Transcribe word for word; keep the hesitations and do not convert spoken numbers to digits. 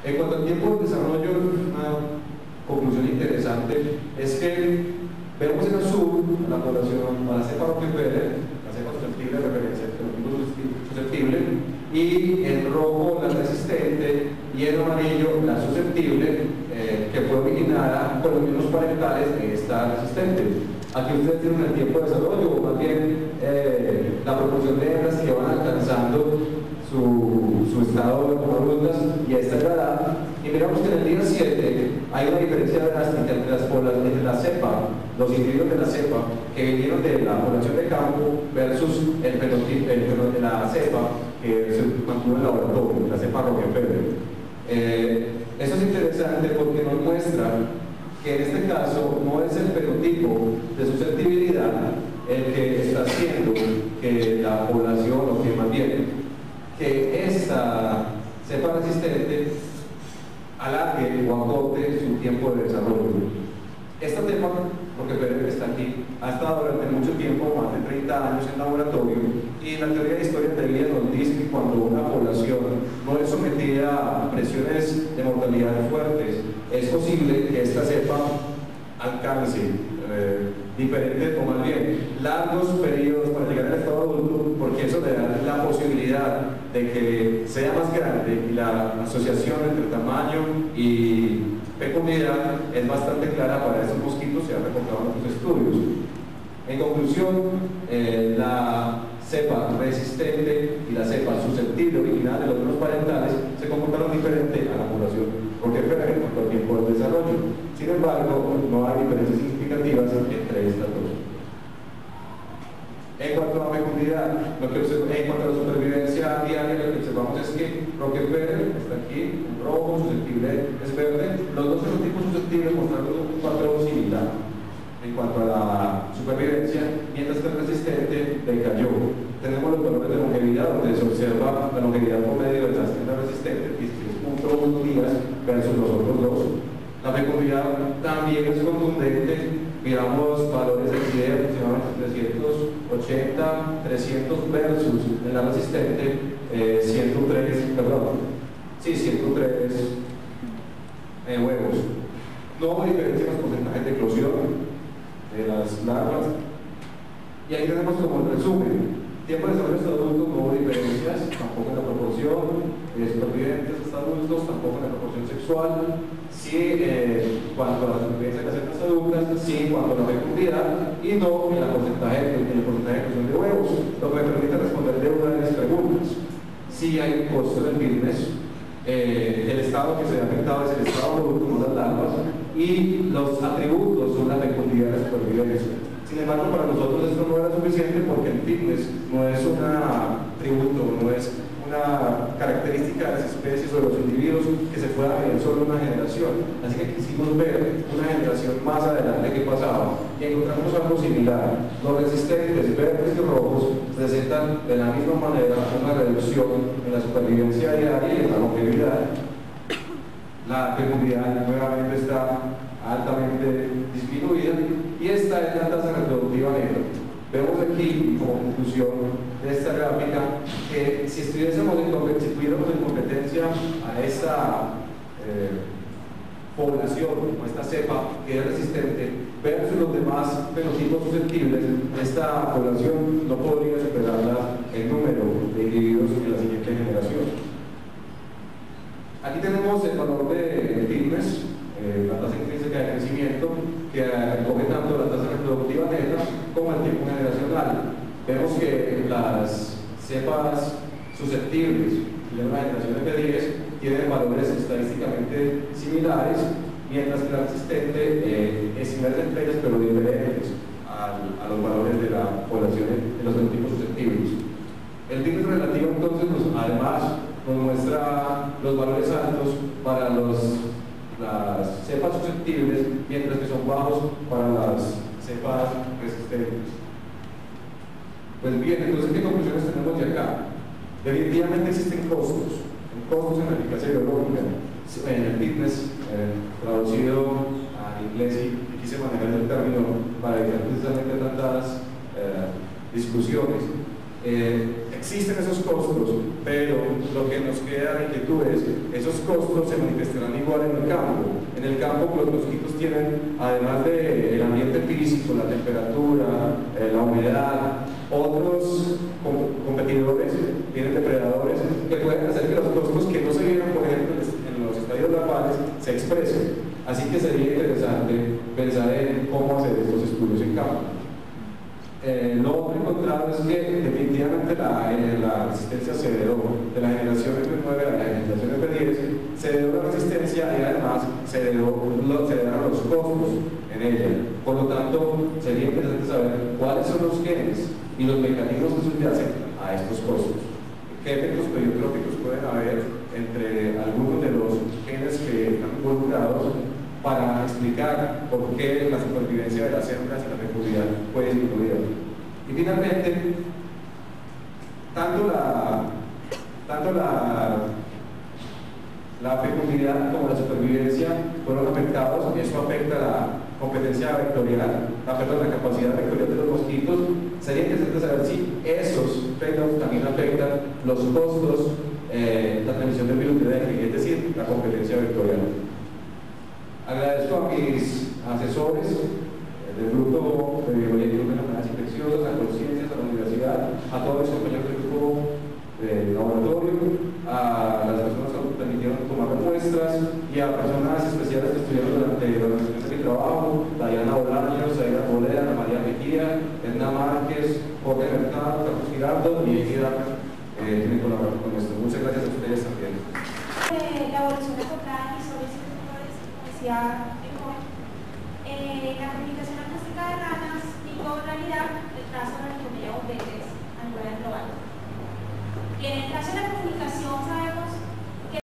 En cuanto al tiempo de desarrollo, una conclusión interesante es que vemos en azul la población, a la cepa Rockefeller, la cepa susceptible de referencia, el fenotipo susceptible, y en rojo la resistente, y en amarillo la susceptible, eh, que fue originada por los mismos parentales de esta resistente. Aquí ustedes tienen el tiempo de desarrollo, o más bien eh, la proporción de hembras que van alcanzando su, su estado como adultas y a esta edad. Y miramos que en el día siete hay una diferencia drástica entre las poblaciones, entre la cepa, los individuos de la cepa que vinieron de la población de campo versus el fenotipo, el fenotipo de la cepa que se mantuvo en el laboratorio, la cepa Rockefeller. Eh, esto es interesante porque nos muestra que en este caso no es el fenotipo de susceptibilidad el que está haciendo que la población, o que más bien, que esta cepa resistente alargue o acorte su tiempo de desarrollo. Esta cepa, porque Pérez está aquí, ha estado durante mucho tiempo, más de treinta años en laboratorio, y la teoría de historia de vida nos dice que cuando una población no es sometida a presiones de mortalidad fuertes, es posible que esta cepa alcance eh, diferentes, o más bien largos periodos para llegar al estado adulto, porque eso le da la posibilidad de que sea más grande y la asociación entre tamaño y fecundidad es bastante clara para estos mosquitos, se ha reportado en otros estudios. En conclusión, eh, la cepa resistente y la cepa susceptible original de los mismos parentales se comportaron diferente a la población Rockefeller en cuanto al tiempo de desarrollo. Sin embargo, no hay diferencias significativas entre estas dos. En cuanto a la fecundidad, lo que en cuanto a la supervivencia diaria, lo que observamos es que Rockefeller está aquí, en rojo, susceptible es verde. Los dos fenotipos susceptibles mostraron un patrón similar en cuanto a la supervivencia, mientras que el resistente decayó. Tenemos los valores de longevidad, donde se observa la longevidad promedio de la cepa resistente, dieciséis punto uno días versus los otros dos. La fecundidad también es contundente. Miramos valores aquí de aproximadamente trescientos ochenta, trescientos versus en la resistente eh, ciento tres, perdón, sí, ciento tres eh, huevos. No hubo diferencia en los porcentajes de eclosión de las larvas. Y ahí tenemos como el resumen. Tiempo de desarrollo hasta adultos, no hubo diferencias, tampoco en la proporción de supervivientes hasta adultos, tampoco en la proporción sexual. Sí, eh, cuanto a la supervivencia de las cepas adultas, sí, cuanto a la fecundidad, y no en, la porcentaje, en el porcentaje de expresión de huevos, lo que me permite responder de una de las preguntas. Sí hay un costo del fitness, eh, el estado que se ve afectado es el estado adulto, no las larvas, y los atributos son la fecundidad y la supervivencia. Sin embargo, para nosotros esto no era suficiente porque el fitness no es un atributo, no es una característica de las especies o de los individuos que se pueda medir solo en una generación. Así que quisimos ver una generación más adelante que pasaba y encontramos algo similar. Los resistentes verdes y rojos presentan de la misma manera una reducción en la supervivencia diaria y en la longevidad. La fecundidad nuevamente está altamente disminuida y esta es la tasa reproductiva negra. Vemos aquí, como conclusión de esta gráfica, que si estuviésemos en, si tuviéramos en competencia a esta eh, población, o esta cepa que es resistente, versus los demás fenotipos susceptibles, esta población no podría superar el número de individuos en la siguiente generación. Aquí tenemos el valor de fitness, eh, la tasa intrínseca de crecimiento, que recoge tanto la tasa reproductiva neta como el tiempo generacional. Vemos que las cepas susceptibles de una generación de diez tienen valores estadísticamente similares, mientras que la resistente eh, es similar entre ellas, pero diferentes al, a los valores de la población de los fenotipos susceptibles. El fitness relativo, entonces, nos, además, nos muestra los valores altos para los, las cepas susceptibles, mientras que son bajos para las cepas resistentes. Pues bien, entonces, ¿qué conclusiones tenemos de acá? Definitivamente existen costos, costos en la eficacia biológica, en el fitness, eh, traducido al inglés, y quise manejar el término para evitar precisamente tantas eh, discusiones. Eh, existen esos costos, pero lo que nos queda de inquietud es, esos costos se manifestarán igual en el campo. En el campo los mosquitos tienen, además del ambiente físico, la temperatura, eh, la humedad, otros com competidores, tienen depredadores que pueden hacer que los costos que no se vieron, por ejemplo, en los estadios navales, se expresen. Así que sería interesante pensar en cómo hacer estos estudios en campo. Eh, lo otro encontrado es que definitivamente la, eh, la resistencia se heredó de la generación F nueve a la generación F diez, se heredó la resistencia y además se, heredó, lo, se heredaron los costos en ella. Por lo tanto, sería interesante saber cuáles son los genes y los mecanismos que subyacen a estos costos. ¿Qué efectos pleiotrópicos pueden haber entre algunos de los genes que están involucrados para explicar por qué la supervivencia de las hembras y la fecundidad puede disminuir? Y finalmente, tanto la, tanto la, la fecundidad como la supervivencia fueron afectados, y eso afecta la competencia vectorial, la, perdón, la capacidad vectorial de los mosquitos. Sería interesante saber si esos trade-offs también afectan los costos, eh, la transmisión del virus de dengue, es decir, la competencia vectorial. Agradezco a mis asesores del grupo de biología y enfermedades infecciosas, a Conciencias, a la universidad, a todos mis compañeros del grupo de laboratorio, a las personas que permitieron tomar muestras y a personas especiales que estuvieron durante la organización de mi trabajo: Diana Bolaños, Aida Bolera, Ana María Mejía, Edna Márquez, Jorge Mercado, Carlos Giraldo y Equidad, eh, tienen colaborado con esto. Muchas gracias a ustedes también. Eh, la evolución acoplada y sobre ese tipo de decía eh, la comunicación acústica de ranas y con realidad el trazo de la economía bombetes a nivel global. En el caso de la